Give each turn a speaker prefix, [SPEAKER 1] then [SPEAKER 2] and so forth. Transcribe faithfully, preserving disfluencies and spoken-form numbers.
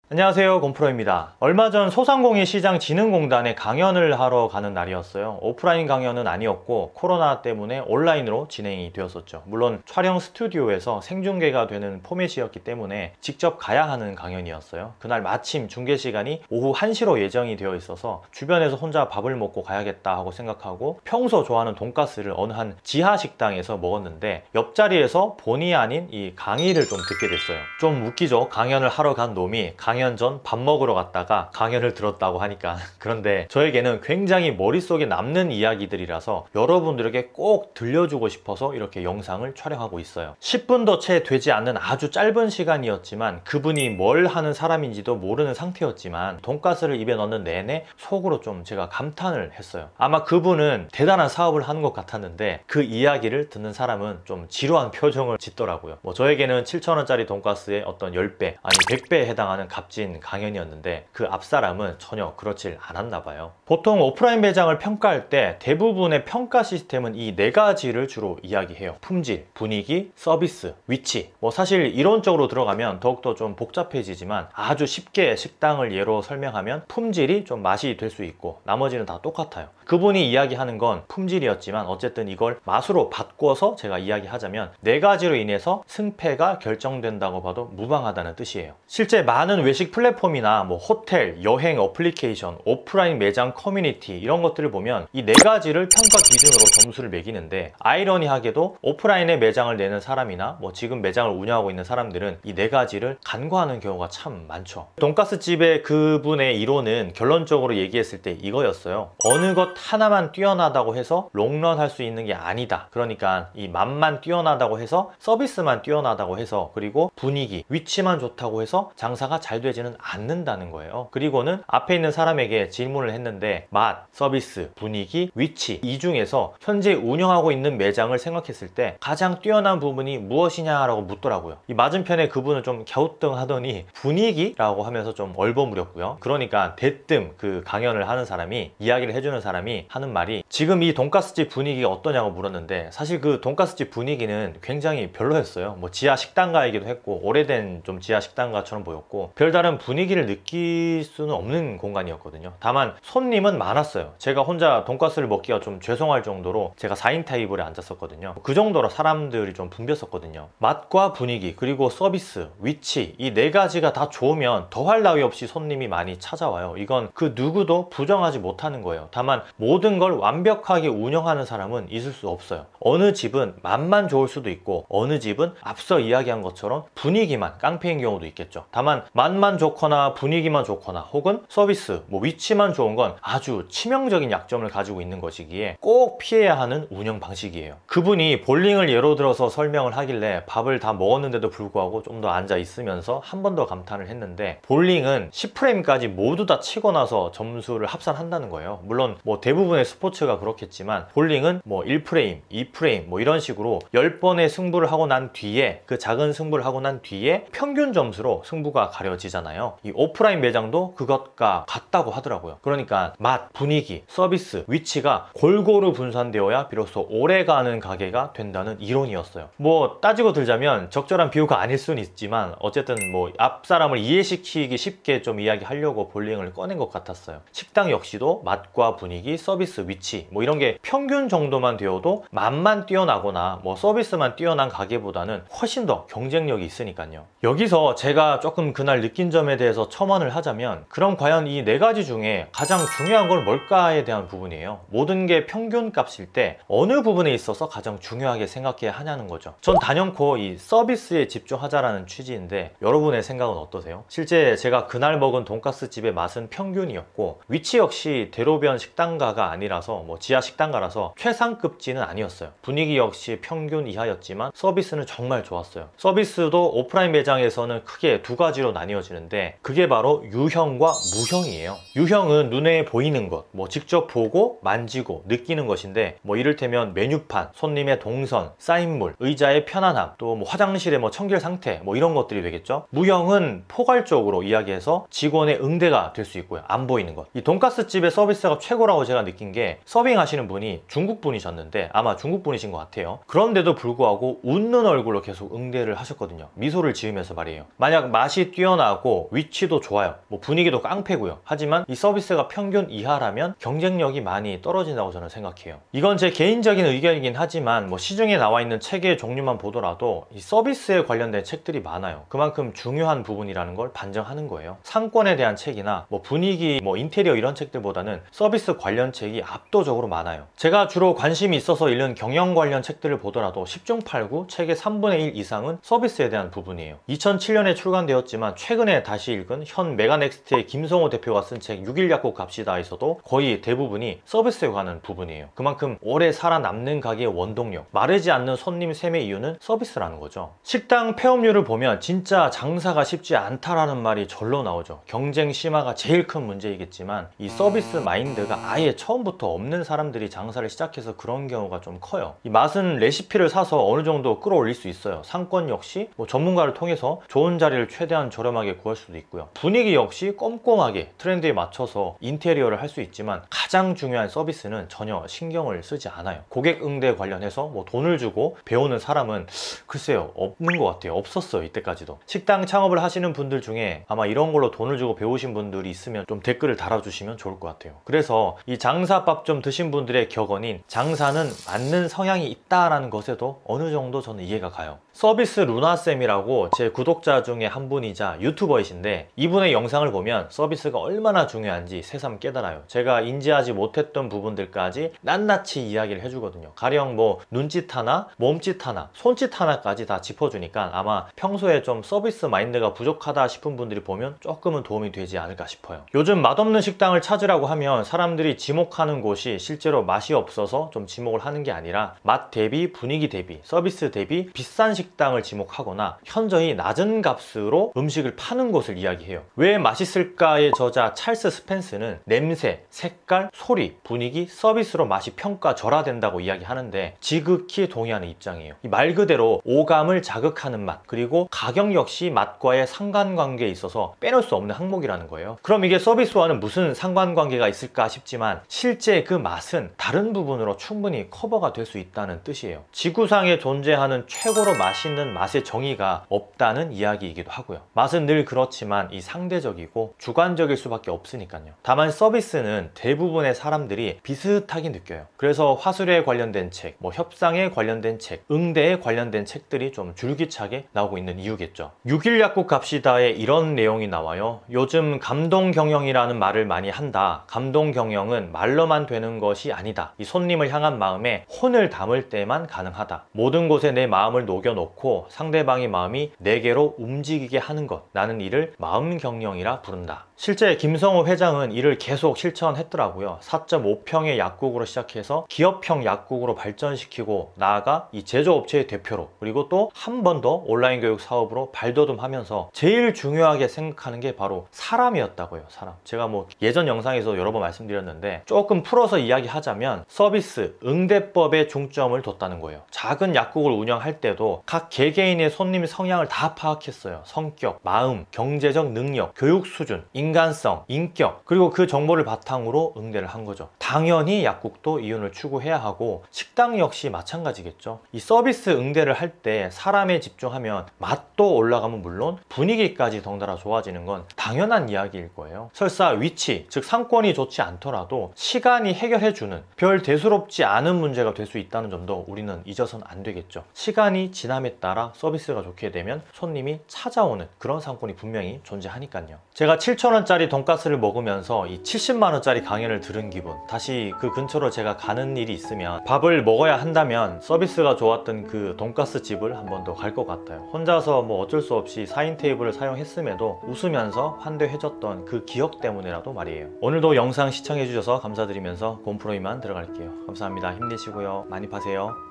[SPEAKER 1] 안녕하세요, 곰프로입니다. 얼마 전 소상공인시장진흥공단에 강연을 하러 가는 날이었어요. 오프라인 강연은 아니었고 코로나 때문에 온라인으로 진행이 되었었죠. 물론 촬영 스튜디오에서 생중계가 되는 포맷이었기 때문에 직접 가야 하는 강연이었어요. 그날 마침 중계 시간이 오후 한 시로 예정이 되어 있어서 주변에서 혼자 밥을 먹고 가야겠다 하고 생각하고 평소 좋아하는 돈가스를 어느 한 지하 식당에서 먹었는데 옆자리에서 본의 아닌 이 강의를 좀 듣게 됐어요. 좀 웃기죠? 강연을 하러 간 놈이 강연 강연 전 밥 먹으러 갔다가 강연을 들었다고 하니까. 그런데 저에게는 굉장히 머릿속에 남는 이야기들이라서 여러분들에게 꼭 들려주고 싶어서 이렇게 영상을 촬영하고 있어요. 십 분도 채 되지 않는 아주 짧은 시간이었지만 그분이 뭘 하는 사람인지도 모르는 상태였지만 돈가스를 입에 넣는 내내 속으로 좀 제가 감탄을 했어요. 아마 그분은 대단한 사업을 하는 것 같았는데 그 이야기를 듣는 사람은 좀 지루한 표정을 짓더라고요. 뭐 저에게는 칠천 원짜리 돈가스의 어떤 십 배 아니 백 배에 해당하는 값 진 강연이었는데 그 앞사람은 전혀 그렇질 않았나 봐요. 보통 오프라인 매장을 평가할 때 대부분의 평가 시스템은 이 네 가지를 주로 이야기해요. 품질, 분위기, 서비스, 위치. 뭐 사실 이론적으로 들어가면 더욱더 좀 복잡해지지만 아주 쉽게 식당을 예로 설명하면 품질이 좀 맛이 될 수 있고 나머지는 다 똑같아요. 그분이 이야기하는 건 품질이었지만 어쨌든 이걸 맛으로 바꿔서 제가 이야기하자면 네 가지로 인해서 승패가 결정된다고 봐도 무방하다는 뜻이에요. 실제 많은 외식 플랫폼이나 뭐 호텔, 여행 어플리케이션, 오프라인 매장 커뮤니티 이런 것들을 보면 이 네 가지를 평가 기준으로 점수를 매기는데 아이러니하게도 오프라인에 매장을 내는 사람이나 뭐 지금 매장을 운영하고 있는 사람들은 이 네 가지를 간과하는 경우가 참 많죠. 돈가스 집의 그분의 이론은 결론적으로 얘기했을 때 이거였어요. 어느 것 하나만 뛰어나다고 해서 롱런 할 수 있는 게 아니다. 그러니까 이 맛만 뛰어나다고 해서 서비스만 뛰어나다고 해서 그리고 분위기, 위치만 좋다고 해서 장사가 잘 되지는 않는다는 거예요. 그리고는 앞에 있는 사람에게 질문을 했는데 맛, 서비스, 분위기, 위치 이 중에서 현재 운영하고 있는 매장을 생각했을 때 가장 뛰어난 부분이 무엇이냐라고 묻더라고요. 이 맞은편에 그분은 좀 갸우뚱하더니 분위기라고 하면서 좀 얼버무렸고요. 그러니까 대뜸 그 강연을 하는 사람이 이야기를 해주는 사람이 하는 말이 지금 이 돈가스집 분위기가 어떠냐고 물었는데 사실 그 돈가스집 분위기는 굉장히 별로였어요. 뭐 지하 식당가이기도 했고 오래된 좀 지하 식당가처럼 보였고 별다른 분위기를 느낄 수는 없는 공간이었거든요. 다만 손님은 많았어요. 제가 혼자 돈가스를 먹기가 좀 죄송할 정도로 제가 사 인 테이블에 앉았었거든요. 그 정도로 사람들이 좀 붐볐었거든요. 맛과 분위기 그리고 서비스, 위치 이 네 가지가 다 좋으면 더할 나위 없이 손님이 많이 찾아와요. 이건 그 누구도 부정하지 못하는 거예요. 다만 모든 걸 완벽하게 운영하는 사람은 있을 수 없어요. 어느 집은 맛만 좋을 수도 있고 어느 집은 앞서 이야기한 것처럼 분위기만 깡패인 경우도 있겠죠. 다만 맛만 좋거나 분위기만 좋거나 혹은 서비스, 뭐 위치만 좋은 건 아주 치명적인 약점을 가지고 있는 것이기에 꼭 피해야 하는 운영 방식이에요. 그분이 볼링을 예로 들어서 설명을 하길래 밥을 다 먹었는데도 불구하고 좀 더 앉아 있으면서 한 번 더 감탄을 했는데 볼링은 십 프레임까지 모두 다 치고 나서 점수를 합산한다는 거예요. 물론 뭐 대부분의 스포츠가 그렇겠지만 볼링은 뭐 일 프레임, 이 프레임 뭐 이런 식으로 십 번의 승부를 하고 난 뒤에 그 작은 승부를 하고 난 뒤에 평균 점수로 승부가 가려지잖아요. 이 오프라인 매장도 그것과 같다고 하더라고요. 그러니까 맛, 분위기, 서비스, 위치가 골고루 분산되어야 비로소 오래가는 가게가 된다는 이론이었어요. 뭐 따지고 들자면 적절한 비유가 아닐 수는 있지만 어쨌든 뭐 앞사람을 이해시키기 쉽게 좀 이야기하려고 볼링을 꺼낸 것 같았어요. 식당 역시도 맛과 분위기, 서비스, 위치 뭐 이런 게 평균 정도만 되어도 맛만 뛰어나거나 뭐 서비스만 뛰어난 가게보다는 훨씬 더 경쟁력이 있으니까요. 여기서 제가 조금 그날 느낀 점에 대해서 첨언을 하자면 그럼 과연 이 네 가지 중에 가장 중요한 건 뭘까에 대한 부분이에요. 모든 게 평균 값일 때 어느 부분에 있어서 가장 중요하게 생각해야 하냐는 거죠. 전 단연코 이 서비스에 집중하자라는 취지인데 여러분의 생각은 어떠세요? 실제 제가 그날 먹은 돈가스 집의 맛은 평균이었고 위치 역시 대로변 식당가가 아니라서 뭐 지하 식당가라서 최상급지는 아니었어요. 분위기 역시 평균 이하였지만 서비스는 정말 좋았어요. 서비스도 오프라인 매장에서는 크게 두 가지로 나뉘어지는데 그게 바로 유형과 무형이에요. 유형은 눈에 보이는 것, 뭐 직접 보고 만지고 느끼는 것인데 뭐 이를테면 메뉴판, 손님의 동선, 쌓인물, 의자의 편안함, 또 뭐 화장실의 뭐 청결 상태 뭐 이런 것들이 되겠죠. 무형은 포괄적으로 이야기해서 직원의 응대가 될 수 있고요. 안 보이는 것. 이 돈가스 집의 서비스가 최고라고 제가 느낀 게 서빙 하시는 분이 중국 분이셨는데 아마 중국 분이신 것 같아요. 그런데도 불구하고 웃는 얼굴로 계속 응대를 하셨거든요. 미소를 지으면서 말이에요. 만약 맛이 뛰어나고 싸고 위치도 좋아요. 뭐 분위기도 깡패고요. 하지만 이 서비스가 평균 이하라면 경쟁력이 많이 떨어진다고 저는 생각해요. 이건 제 개인적인 의견이긴 하지만 뭐 시중에 나와 있는 책의 종류만 보더라도 이 서비스에 관련된 책들이 많아요. 그만큼 중요한 부분이라는 걸 반증하는 거예요. 상권에 대한 책이나 뭐 분위기, 뭐 인테리어 이런 책들보다는 서비스 관련 책이 압도적으로 많아요. 제가 주로 관심이 있어서 읽는 경영 관련 책들을 보더라도 십 중 팔 구 책의 삼분의 일 이상은 서비스에 대한 부분이에요. 이천칠 년에 출간되었지만 최근에 다시 읽은 현 메가넥스트의 김성호 대표가 쓴 책 육 일 약국 갑시다에서도 거의 대부분이 서비스에 관한 부분이에요. 그만큼 오래 살아남는 가게의 원동력, 마르지 않는 손님 셈의 이유는 서비스라는 거죠. 식당 폐업률을 보면 진짜 장사가 쉽지 않다라는 말이 절로 나오죠. 경쟁 심화가 제일 큰 문제이겠지만 이 서비스 마인드가 아예 처음부터 없는 사람들이 장사를 시작해서 그런 경우가 좀 커요. 이 맛은 레시피를 사서 어느 정도 끌어올릴 수 있어요. 상권 역시 뭐 전문가를 통해서 좋은 자리를 최대한 저렴하게 구할 수도 있고요. 분위기 역시 꼼꼼하게 트렌드에 맞춰서 인테리어를 할 수 있지만 가장 중요한 서비스는 전혀 신경을 쓰지 않아요. 고객 응대 관련해서 뭐 돈을 주고 배우는 사람은 글쎄요 없는 것 같아요. 없었어요 이때까지도. 식당 창업을 하시는 분들 중에 아마 이런 걸로 돈을 주고 배우신 분들이 있으면 좀 댓글을 달아주시면 좋을 것 같아요. 그래서 이 장사밥 좀 드신 분들의 격언인 장사는 맞는 성향이 있다라는 것에도 어느 정도 저는 이해가 가요. 서비스 루나쌤이라고 제 구독자 중에 한 분이자 유튜버이신데 이분의 영상을 보면 서비스가 얼마나 중요한지 새삼 깨달아요. 제가 인지하지 못했던 부분들까지 낱낱이 이야기를 해주거든요. 가령 뭐 눈짓 하나, 몸짓 하나, 손짓 하나까지 다 짚어주니까 아마 평소에 좀 서비스 마인드가 부족하다 싶은 분들이 보면 조금은 도움이 되지 않을까 싶어요. 요즘 맛없는 식당을 찾으라고 하면 사람들이 지목하는 곳이 실제로 맛이 없어서 좀 지목을 하는 게 아니라 맛 대비, 분위기 대비, 서비스 대비 비싼 식당을 지목하거나 현저히 낮은 값으로 음식을 파는 곳을 이야기해요. 왜 맛있을까의 저자 찰스 스펜스는 냄새, 색깔, 소리, 분위기, 서비스로 맛이 평가절하된다고 이야기하는데 지극히 동의하는 입장이에요. 이 말 그대로 오감을 자극하는 맛, 그리고 가격 역시 맛과의 상관관계에 있어서 빼놓을 수 없는 항목이라는 거예요. 그럼 이게 서비스와는 무슨 상관관계가 있을까 싶지만 실제 그 맛은 다른 부분으로 충분히 커버가 될 수 있다는 뜻이에요. 지구상에 존재하는 최고로 맛있는 맛의 정의가 없다는 이야기이기도 하고요. 맛은 늘 그렇지만 이 상대적이고 주관적일 수밖에 없으니까요. 다만 서비스는 대부분의 사람들이 비슷하게 느껴요. 그래서 화술에 관련된 책, 뭐 협상에 관련된 책, 응대에 관련된 책들이 좀 줄기차게 나오고 있는 이유겠죠. 육 일 약국 갑시다에 이런 내용이 나와요. 요즘 감동 경영이라는 말을 많이 한다. 감동 경영은 말로만 되는 것이 아니다. 이 손님을 향한 마음에 혼을 담을 때만 가능하다. 모든 곳에 내 마음을 녹여놓고 상대방의 마음이 내게로 움직이게 하는 것, 나는 이를 마음 경영이라 부른다. 실제 김성호 회장은 이를 계속 실천했더라고요. 사 점 오 평의 약국으로 시작해서 기업형 약국으로 발전시키고 나아가 이 제조업체의 대표로, 그리고 또 한 번 더 온라인 교육 사업으로 발돋움하면서 제일 중요하게 생각하는 게 바로 사람이었다고요. 사람. 제가 뭐 예전 영상에서 여러 번 말씀드렸는데 조금 풀어서 이야기하자면 서비스, 응대법에 중점을 뒀다는 거예요. 작은 약국을 운영할 때도 각 개개인의 손님 성향을 다 파악했어요. 성격, 마음, 경제적 능력, 교육 수준, 인간성, 인격, 그리고 그 정보를 바탕으로 응대를 한 거죠. 당연히 약국도 이윤을 추구해야 하고 식당 역시 마찬가지겠죠. 이 서비스 응대를 할 때 사람에 집중하면 맛도 올라가면 물론 분위기까지 덩달아 좋아지는 건 당연한 이야기일 거예요. 설사 위치, 즉 상권이 좋지 않더라도 시간이 해결해주는 별 대수롭지 않은 문제가 될 수 있다는 점도 우리는 잊어서는 안 되겠죠. 시간이 지남에 따라 서비스가 좋게 되면 손님이 찾아오는 그런 상권이 분명히 존재하니까요. 제가 칠천 원짜리 돈가스를 먹으면서 이 칠십만 원짜리 강연을 들은 기분, 다시 그 근처로 제가 가는 일이 있으면 밥을 먹어야 한다면 서비스가 좋았던 그 돈가스 집을 한 번 더 갈 것 같아요. 혼자서 뭐 어쩔 수 없이 사 인 테이블을 사용했음에도 웃으면서 환대해줬던 그 기억 때문이라도 말이에요. 오늘도 영상 시청해주셔서 감사드리면서 곰프로 이만 들어갈게요. 감사합니다. 힘내시고요. 많이 파세요.